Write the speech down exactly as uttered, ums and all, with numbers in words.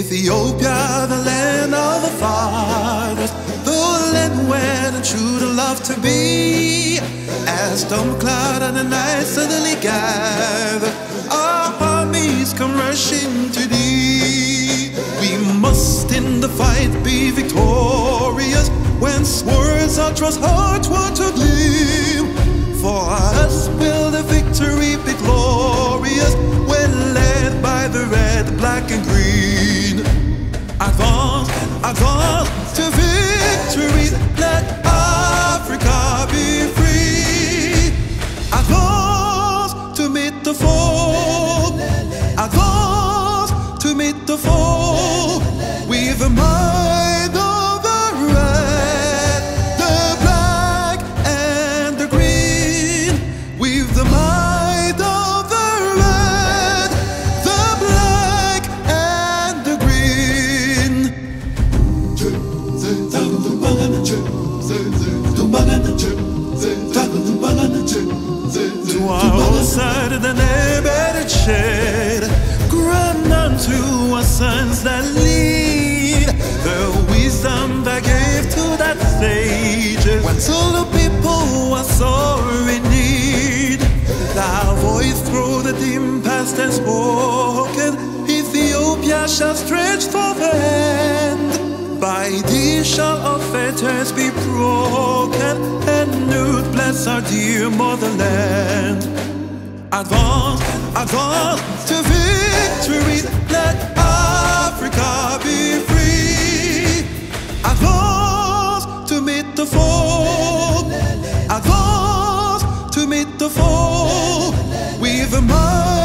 Ethiopia, the land of the fathers, the land where the children love to be. As storm cloud and the night suddenly gather, our armies come rushing to thee. We must in the fight be victorious, when swords our trust hearts want to gleam. For us will the victory be glorious, when led by the red, black and green. Advance, advance to victory, let Africa be free. Advance to meet the foe, advance to meet the foe, with the might of the red, the black and the green, with the might of the red, the black and the green. To our side of the neighbor shed, grant unto our sons that lead the wisdom that gave to that sage, when all the people are so in need. Thy voice through the dim past has spoken, Ethiopia shall stretch forth her hand. By thee shall our fetters be broken, and new bless our dear motherland. Advance, advance to victory, let Africa be free. Advance to meet the foe, advance to meet the foe, with the might